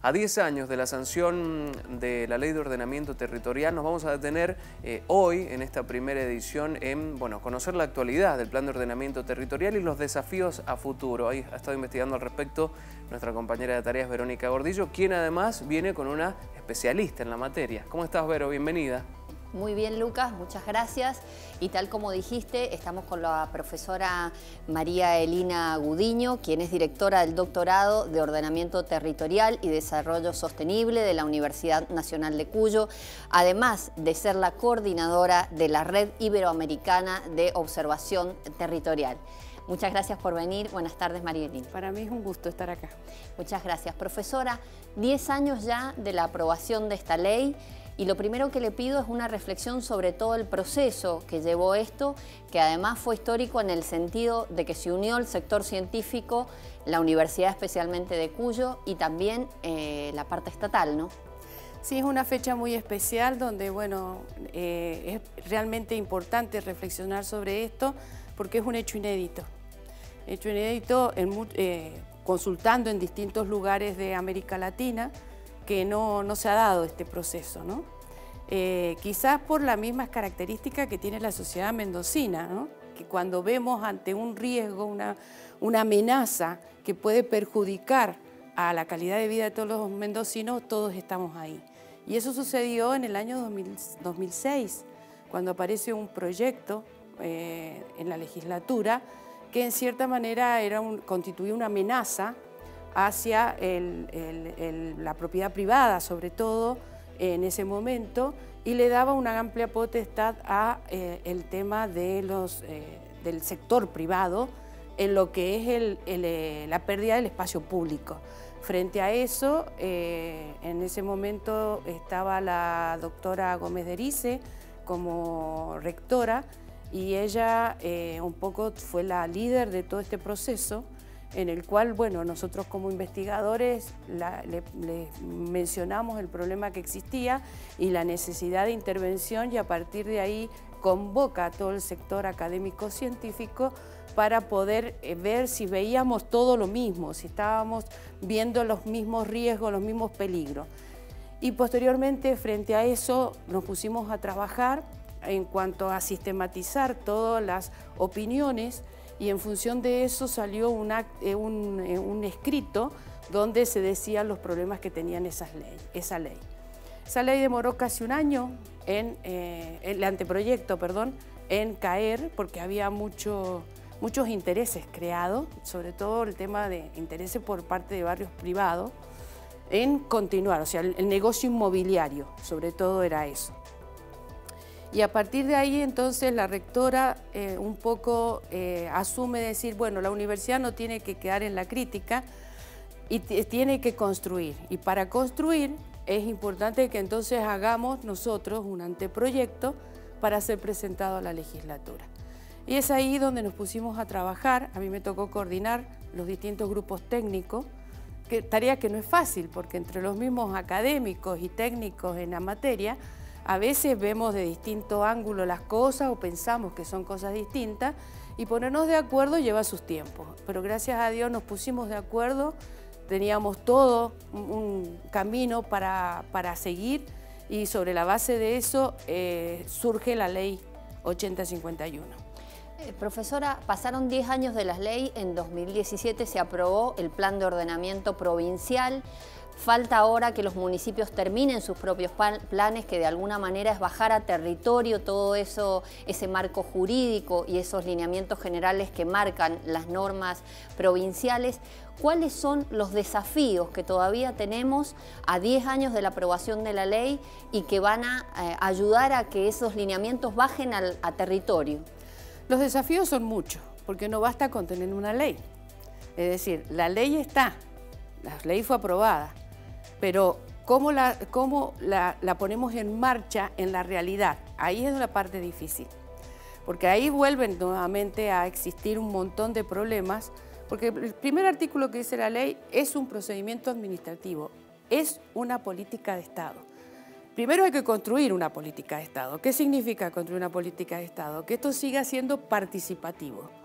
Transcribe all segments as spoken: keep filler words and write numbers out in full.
A diez años de la sanción de la Ley de Ordenamiento Territorial, nos vamos a detener eh, hoy, en esta primera edición, en bueno, conocer la actualidad del Plan de Ordenamiento Territorial y los desafíos a futuro. Ahí ha estado investigando al respecto nuestra compañera de tareas, Verónica Gordillo, quien además viene con una especialista en la materia. ¿Cómo estás, Vero? Bienvenida. Muy bien, Lucas, muchas gracias. Y tal como dijiste, estamos con la profesora María Elina Gudiño, quien es directora del Doctorado de Ordenamiento Territorial y Desarrollo Sostenible de la Universidad Nacional de Cuyo, además de ser la coordinadora de la Red Iberoamericana de Observación Territorial. Muchas gracias por venir. Buenas tardes, María Elina. Para mí es un gusto estar acá. Muchas gracias. Profesora, diez años ya de la aprobación de esta ley. Y lo primero que le pido es una reflexión sobre todo el proceso que llevó esto, que además fue histórico en el sentido de que se unió el sector científico, la universidad especialmente de Cuyo y también eh, la parte estatal, ¿no? Sí, es una fecha muy especial donde, bueno, eh, es realmente importante reflexionar sobre esto porque es un hecho inédito. Hecho inédito en, eh, consultando en distintos lugares de América Latina, que no, no se ha dado este proceso, ¿no? Eh, quizás por las mismas características que tiene la sociedad mendocina, ¿no? Que cuando vemos ante un riesgo, una, una amenaza que puede perjudicar a la calidad de vida de todos los mendocinos, todos estamos ahí. Y eso sucedió en el año dos mil seis, cuando aparece un proyecto eh, en la legislatura que en cierta manera era un, constituía una amenaza hacia el, el, el, la propiedad privada, sobre todo en ese momento, y le daba una amplia potestad a eh, el tema de los, eh, del sector privado en lo que es el, el, la pérdida del espacio público. Frente a eso, eh, en ese momento estaba la doctora Gómez de Erice como rectora y ella eh, un poco fue la líder de todo este proceso, en el cual, bueno, nosotros como investigadores la, le, le mencionamos el problema que existía y la necesidad de intervención, y a partir de ahí convoca a todo el sector académico-científico para poder eh, ver si veíamos todo lo mismo, si estábamos viendo los mismos riesgos, los mismos peligros. Y posteriormente, frente a eso, nos pusimos a trabajar en cuanto a sistematizar todas las opiniones, y en función de eso salió una, un, un escrito donde se decían los problemas que tenían esas ley, esa ley. Esa ley demoró casi un año, en, eh, el anteproyecto, perdón, en caer porque había mucho, muchos intereses creados, sobre todo el tema de intereses por parte de barrios privados, en continuar, o sea, el, el negocio inmobiliario, sobre todo era eso. Y a partir de ahí, entonces, la rectora eh, un poco eh, asume decir, bueno, la universidad no tiene que quedar en la crítica y tiene que construir. Y para construir es importante que entonces hagamos nosotros un anteproyecto para ser presentado a la legislatura. Y es ahí donde nos pusimos a trabajar. A mí me tocó coordinar los distintos grupos técnicos, que, tarea que no es fácil, porque entre los mismos académicos y técnicos en la materia, a veces vemos de distinto ángulo las cosas o pensamos que son cosas distintas y ponernos de acuerdo lleva sus tiempos. Pero gracias a Dios nos pusimos de acuerdo, teníamos todo un camino para, para seguir y sobre la base de eso eh, surge la ley ochenta cincuenta y uno. Eh, profesora, pasaron diez años de la ley, en dos mil diecisiete se aprobó el Plan de Ordenamiento Provincial. Falta ahora que los municipios terminen sus propios planes, que de alguna manera es bajar a territorio todo eso, ese marco jurídico y esos lineamientos generales que marcan las normas provinciales. ¿Cuáles son los desafíos que todavía tenemos a diez años de la aprobación de la ley y que van a eh, ayudar a que esos lineamientos bajen al, a territorio? Los desafíos son muchos, porque no basta con tener una ley. Es decir, la ley está, la ley fue aprobada, pero ¿cómo, la, cómo la, la ponemos en marcha en la realidad? Ahí es la parte difícil, porque ahí vuelven nuevamente a existir un montón de problemas, porque el primer artículo que dice la ley es un procedimiento administrativo, es una política de Estado. Primero hay que construir una política de Estado. ¿Qué significa construir una política de Estado? Que esto siga siendo participativo,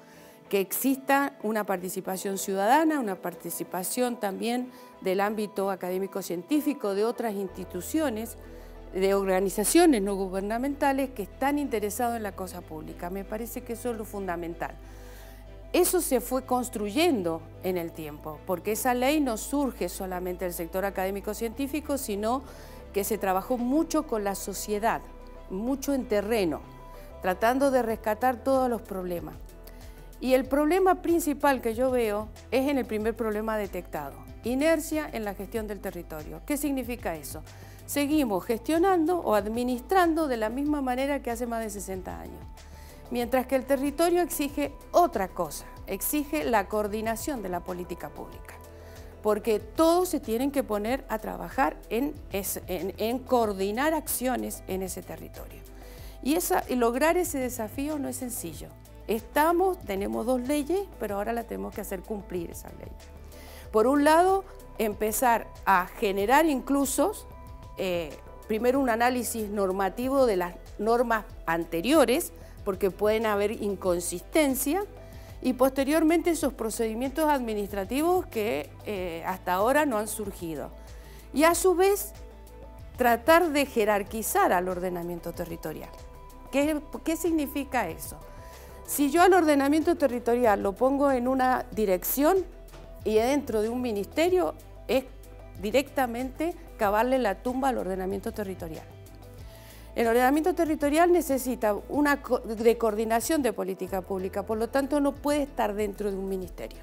que exista una participación ciudadana, una participación también del ámbito académico-científico, de otras instituciones, de organizaciones no gubernamentales que están interesados en la cosa pública. Me parece que eso es lo fundamental. Eso se fue construyendo en el tiempo, porque esa ley no surge solamente del sector académico-científico, sino que se trabajó mucho con la sociedad, mucho en terreno, tratando de rescatar todos los problemas. Y el problema principal que yo veo es en el primer problema detectado, inercia en la gestión del territorio. ¿Qué significa eso? Seguimos gestionando o administrando de la misma manera que hace más de sesenta años. Mientras que el territorio exige otra cosa, exige la coordinación de la política pública, porque todos se tienen que poner a trabajar en, ese, en, en coordinar acciones en ese territorio. Y, esa, y lograr ese desafío no es sencillo. Estamos, tenemos dos leyes, pero ahora las tenemos que hacer cumplir esas leyes. Por un lado, empezar a generar incluso, eh, primero un análisis normativo de las normas anteriores, porque pueden haber inconsistencia, y posteriormente esos procedimientos administrativos que eh, hasta ahora no han surgido. Y a su vez, tratar de jerarquizar al ordenamiento territorial. ¿Qué, qué significa eso? Si yo al ordenamiento territorial lo pongo en una dirección y dentro de un ministerio, es directamente cavarle la tumba al ordenamiento territorial. El ordenamiento territorial necesita una co- de coordinación de política pública, por lo tanto no puede estar dentro de un ministerio.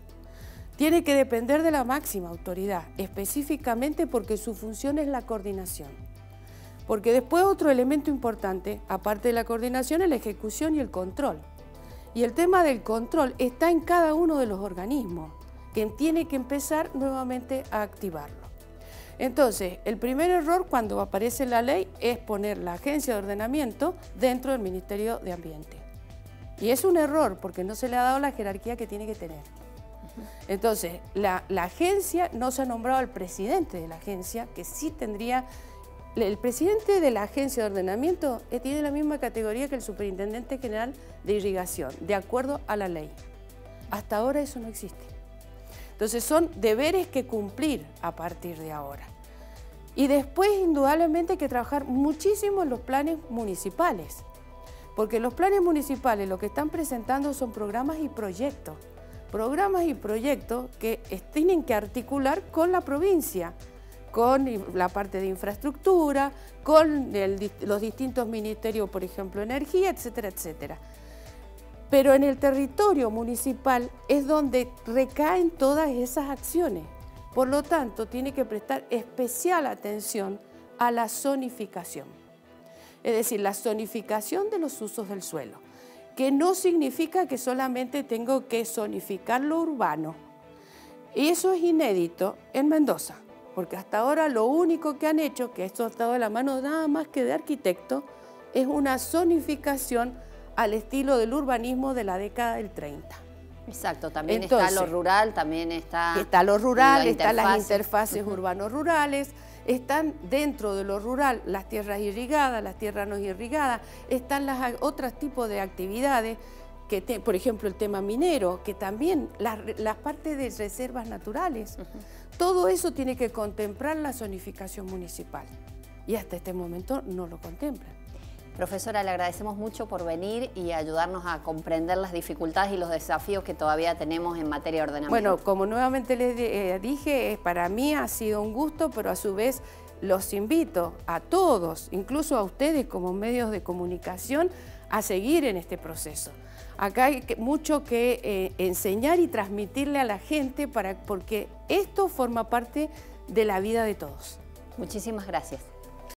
Tiene que depender de la máxima autoridad, específicamente porque su función es la coordinación. Porque después otro elemento importante, aparte de la coordinación, es la ejecución y el control. Y el tema del control está en cada uno de los organismos, que tiene que empezar nuevamente a activarlo. Entonces, el primer error cuando aparece la ley es poner la agencia de ordenamiento dentro del Ministerio de Ambiente. Y es un error porque no se le ha dado la jerarquía que tiene que tener. Entonces, la, la agencia no se ha nombrado al presidente de la agencia, que sí tendría... El presidente de la agencia de ordenamiento tiene la misma categoría que el superintendente general de irrigación, de acuerdo a la ley. Hasta ahora eso no existe. Entonces son deberes que cumplir a partir de ahora. Y después, indudablemente, hay que trabajar muchísimo en los planes municipales, porque los planes municipales lo que están presentando son programas y proyectos. Programas y proyectos que tienen que articular con la provincia, con la parte de infraestructura, con el, los distintos ministerios, por ejemplo, energía, etcétera, etcétera. Pero en el territorio municipal es donde recaen todas esas acciones. Por lo tanto, tiene que prestar especial atención a la zonificación. Es decir, la zonificación de los usos del suelo, que no significa que solamente tengo que zonificar lo urbano. Y eso es inédito en Mendoza, porque hasta ahora lo único que han hecho, que esto ha estado de la mano nada más que de arquitectos, es una zonificación al estilo del urbanismo de la década del treinta. Exacto, también Entonces, está lo rural, también está... Está lo rural, la están las interfase. interfaces uh-huh. urbano-rurales, están dentro de lo rural las tierras irrigadas, las tierras no irrigadas, están las otros tipos de actividades, que te, por ejemplo el tema minero, que también las, las partes de reservas naturales. Uh-huh. Todo eso tiene que contemplar la zonificación municipal y hasta este momento no lo contemplan. Profesora, le agradecemos mucho por venir y ayudarnos a comprender las dificultades y los desafíos que todavía tenemos en materia de ordenamiento. Bueno, como nuevamente les eh, dije, para mí ha sido un gusto, pero a su vez los invito a todos, incluso a ustedes como medios de comunicación, a seguir en este proceso. Acá hay que, mucho que eh, enseñar y transmitirle a la gente para, porque esto forma parte de la vida de todos. Muchísimas gracias.